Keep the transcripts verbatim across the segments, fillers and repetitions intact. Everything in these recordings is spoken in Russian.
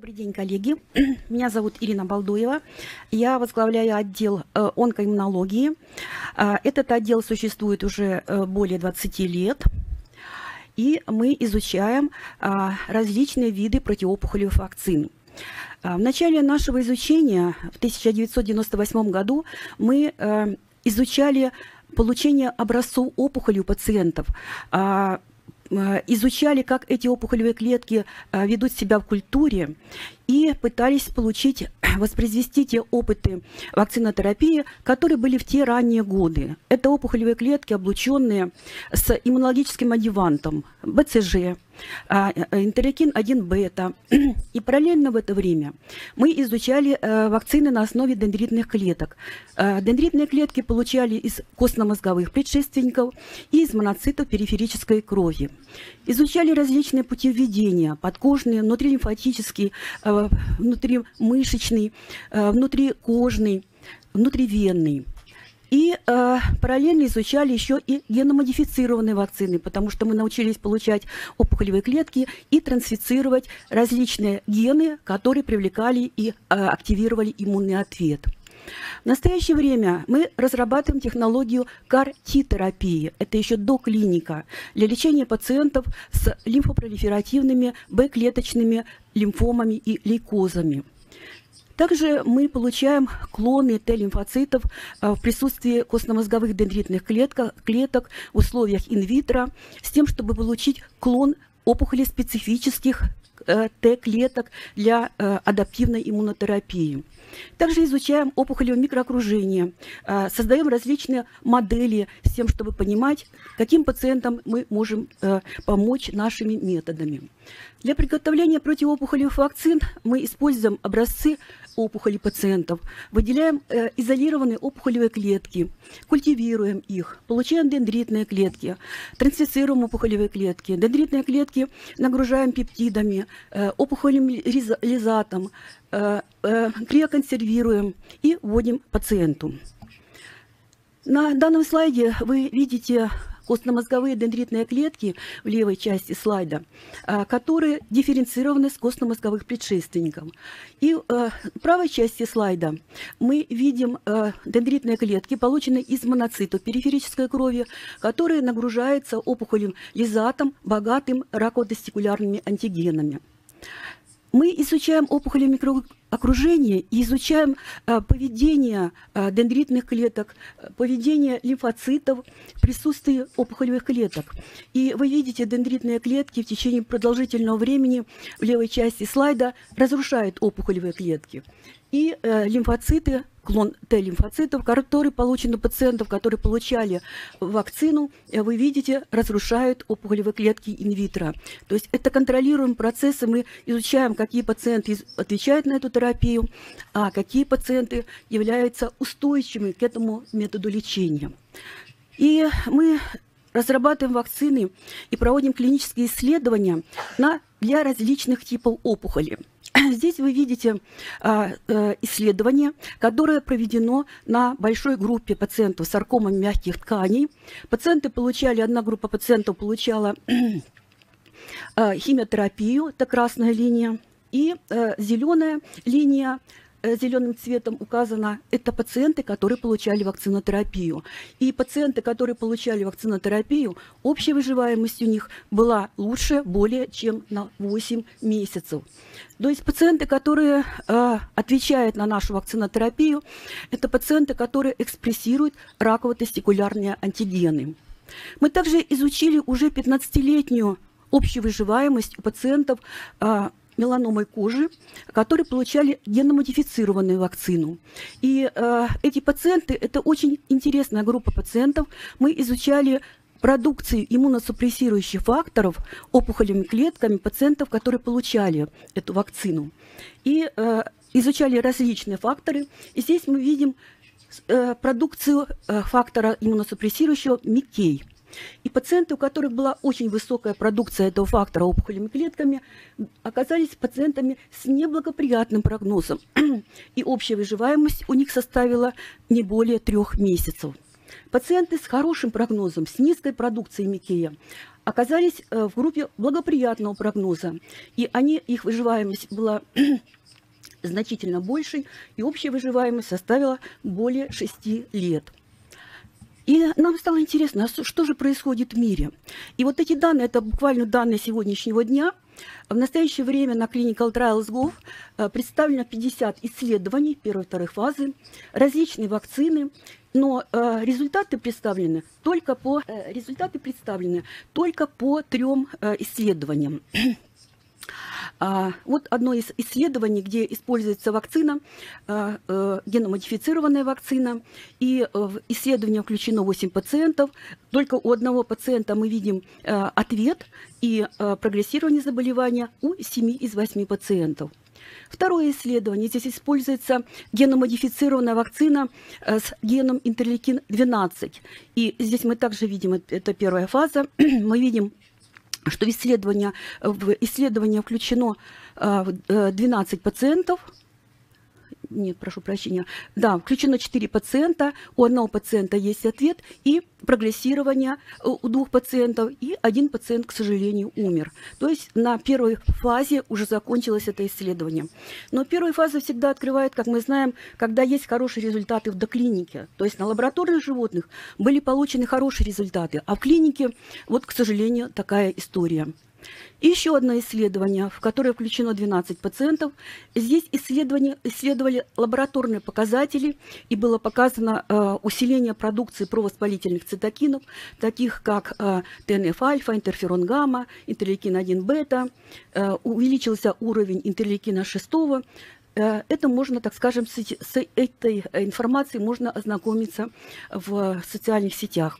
Добрый день, коллеги. Меня зовут Ирина Балдуева. Я возглавляю отдел э, онкоиммунологии. Э, этот отдел существует уже э, более двадцати лет. И мы изучаем э, различные виды противоопухолевых вакцин. Э, в начале нашего изучения, в тысяча девятьсот девяносто восьмом году, мы э, изучали получение образцов опухоли у пациентов, э, изучали, как эти опухолевые клетки ведут себя в культуре и пытались получить, воспроизвести те опыты вакцинотерапии, которые были в те ранние годы. Это опухолевые клетки, облученные с иммунологическим адъювантом, бэ цэ жэ, интерлейкин один бета. И параллельно в это время мы изучали вакцины на основе дендритных клеток. Дендритные клетки получали из костно-мозговых предшественников и из моноцитов периферической крови. Изучали различные пути введения: подкожные, внутрилимфатические, внутримышечный, внутрикожный, внутривенный. И э, параллельно изучали еще и геномодифицированные вакцины, потому что мы научились получать опухолевые клетки и трансфицировать различные гены, которые привлекали и э, активировали иммунный ответ. В настоящее время мы разрабатываем технологию кар-Т-терапии, это еще доклиника, для лечения пациентов с лимфопролиферативными бэ-клеточными лимфомами и лейкозами. Также мы получаем клоны Т-лимфоцитов в присутствии костно-мозговых дендритных клеток, клеток в условиях инвитро, с тем, чтобы получить клон опухолеспецифических Т-клеток для адаптивной иммунотерапии. Также изучаем опухолевое микроокружение, создаем различные модели с тем, чтобы понимать, каким пациентам мы можем помочь нашими методами. Для приготовления противоопухолевых вакцин мы используем образцы опухолей пациентов, выделяем изолированные опухолевые клетки, культивируем их, получаем дендритные клетки, трансфицируем опухолевые клетки, дендритные клетки нагружаем пептидами, опухолевым лизатом, криоконсервируем и вводим пациенту. На данном слайде вы видите костно-мозговые дендритные клетки в левой части слайда, которые дифференцированы с костно-мозговых предшественников. И в правой части слайда мы видим дендритные клетки, полученные из моноцитов периферической крови, которые нагружаются опухолевым лизатом, богатым раково-тестикулярными антигенами. Мы изучаем опухоли микроокружения и изучаем а, поведение а, дендритных клеток, поведение лимфоцитов в присутствии опухолевых клеток. И вы видите, дендритные клетки в течение продолжительного времени в левой части слайда разрушают опухолевые клетки. И э, лимфоциты, клон Т-лимфоцитов, который получен у пациентов, которые получали вакцину, вы видите, разрушают опухолевые клетки инвитро. То есть это контролируемые процессы, мы изучаем, какие пациенты отвечают на эту терапию, а какие пациенты являются устойчивыми к этому методу лечения. И мы разрабатываем вакцины и проводим клинические исследования на, для различных типов опухоли. Здесь вы видите а, а, исследование, которое проведено на большой группе пациентов с саркомой мягких тканей. Пациенты получали, одна группа пациентов получала а, химиотерапию, это красная линия, и а, зеленая линия, зеленым цветом указано, это пациенты, которые получали вакцинотерапию. И пациенты, которые получали вакцинотерапию, общая выживаемость у них была лучше более чем на восемь месяцев. То есть пациенты, которые э, отвечают на нашу вакцинотерапию, это пациенты, которые экспрессируют раково-тестикулярные антигены. Мы также изучили уже пятнадцатилетнюю общую выживаемость у пациентов э, меланомой кожи, которые получали геномодифицированную вакцину. И э, эти пациенты, это очень интересная группа пациентов. Мы изучали продукцию иммуносупрессирующих факторов опухолевыми клетками пациентов, которые получали эту вакцину. И э, изучали различные факторы. И здесь мы видим э, продукцию э, фактора иммуносупрессирующего Микей. И пациенты, у которых была очень высокая продукция этого фактора опухолевыми клетками, оказались пациентами с неблагоприятным прогнозом. И общая выживаемость у них составила не более трех месяцев. Пациенты с хорошим прогнозом, с низкой продукцией Микея, оказались в группе благоприятного прогноза, и они, их выживаемость была значительно большей, и общая выживаемость составила более шести лет. И нам стало интересно, а что же происходит в мире? И вот эти данные, это буквально данные сегодняшнего дня. В настоящее время на Clinical Trials точка gov представлено пятьдесят исследований первой и второй фазы, различные вакцины, но э, результаты представлены только по, э, результаты представлены только по трем э, исследованиям. А, вот одно из исследований, где используется вакцина, а, а, геномодифицированная вакцина, и в исследование включено восемь пациентов. Только у одного пациента мы видим а, ответ и а, прогрессирование заболевания у семи из восьми пациентов. Второе исследование. Здесь используется геномодифицированная вакцина с геном интерлейкин двенадцать. И здесь мы также видим, это первая фаза, мы видим, что в исследование, в исследование включено двенадцать пациентов. Нет, прошу прощения. Да, включено четыре пациента, у одного пациента есть ответ, и прогрессирование у двух пациентов, и один пациент, к сожалению, умер. То есть на первой фазе уже закончилось это исследование. Но первая фаза всегда открывает, как мы знаем, когда есть хорошие результаты в доклинике. То есть на лабораторных животных были получены хорошие результаты, а в клинике, вот, к сожалению, такая история. И еще одно исследование, в которое включено двенадцать пациентов. Здесь исследование, исследовали лабораторные показатели, и было показано э, усиление продукции провоспалительных цитокинов, таких как э, тэ эн эф-альфа, интерферон гамма, интерлейкин один бета, э, увеличился уровень интерлейкина шесть. Э, это можно, так скажем, с, с этой информацией можно ознакомиться в социальных сетях.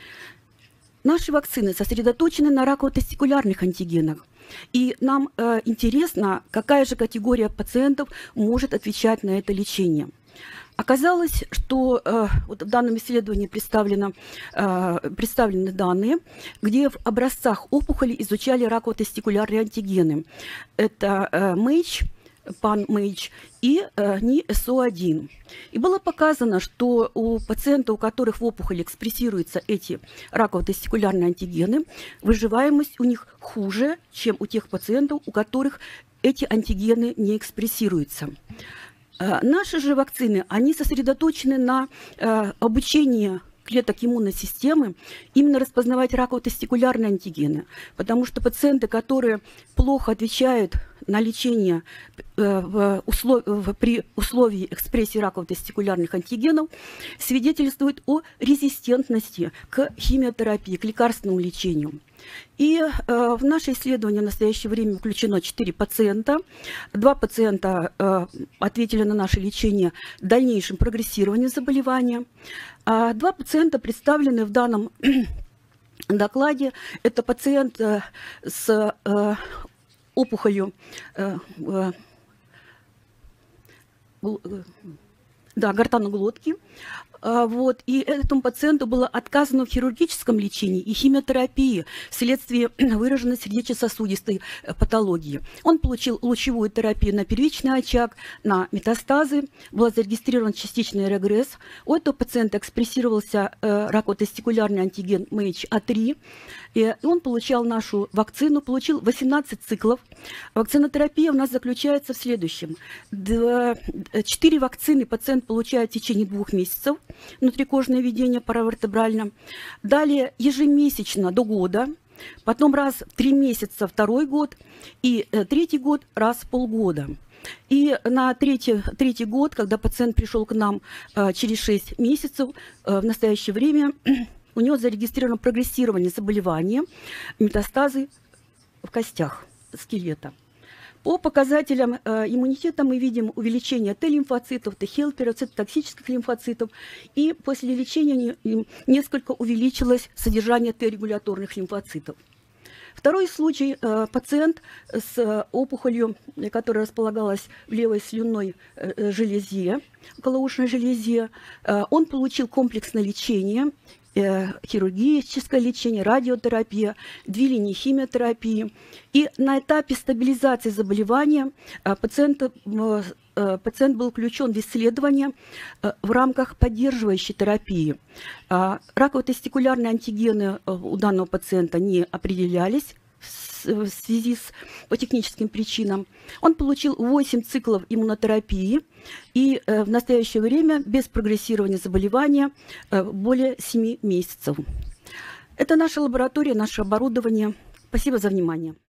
Наши вакцины сосредоточены на раково-тестикулярных антигенах. И нам э, интересно, какая же категория пациентов может отвечать на это лечение. Оказалось, что э, вот в данном исследовании представлено, э, представлены данные, где в образцах опухоли изучали раково-тестикулярные антигены. Это э, МЭЙЧ, пан-МЭЙЧ и э, эн и эс о один. И было показано, что у пациентов, у которых в опухоли экспрессируются эти раково-тестикулярные антигены, выживаемость у них хуже, чем у тех пациентов, у которых эти антигены не экспрессируются. Э, наши же вакцины, они сосредоточены на э, обучении клеток иммунной системы именно распознавать раково-тестикулярные антигены, потому что пациенты, которые плохо отвечают на лечение э, в услов... в... при условии экспрессии раково-тестикулярных антигенов, свидетельствуют о резистентности к химиотерапии, к лекарственному лечению. И э, в наше исследование в настоящее время включено четыре пациента. Два пациента э, ответили на наше лечение дальнейшим прогрессированием заболевания. А два пациента представлены в данном докладе. Это пациент э, с э, опухолью э, э, да, гортаноглотки. Вот, и этому пациенту было отказано в хирургическом лечении и химиотерапии вследствие выраженной сердечно-сосудистой патологии. Он получил лучевую терапию на первичный очаг, на метастазы, был зарегистрирован частичный регресс. У этого пациента экспрессировался э, раково-тестикулярный антиген МЭЙЧ а три, и он получал нашу вакцину, получил восемнадцать циклов. Вакцинотерапия у нас заключается в следующем. Четыре вакцины пациент получает в течение двух месяцев, внутрикожное введение паравертебрально. Далее ежемесячно до года, потом раз в три месяца второй год и э, третий год раз в полгода. И на третий, третий год, когда пациент пришел к нам э, через шесть месяцев, э, в настоящее время у него зарегистрировано прогрессирование заболевания, метастазы в костях скелета. По показателям э, иммунитета мы видим увеличение Т-лимфоцитов, Т-хелперов, цитотоксических лимфоцитов, и после лечения не, несколько увеличилось содержание Т-регуляторных лимфоцитов. Второй случай. Э, пациент с опухолью, которая располагалась в левой слюнной э, железе, околоушной железе, э, он получил комплексное лечение хирургическое лечение, радиотерапия, две линии химиотерапии. И на этапе стабилизации заболевания пациента, пациент был включен в исследование в рамках поддерживающей терапии. Раково-тестикулярные антигены у данного пациента не определялись в связи с по техническим причинам. Он получил восемь циклов иммунотерапии и э, в настоящее время без прогрессирования заболевания э, более семи месяцев. Это наша лаборатория, наше оборудование. Спасибо за внимание.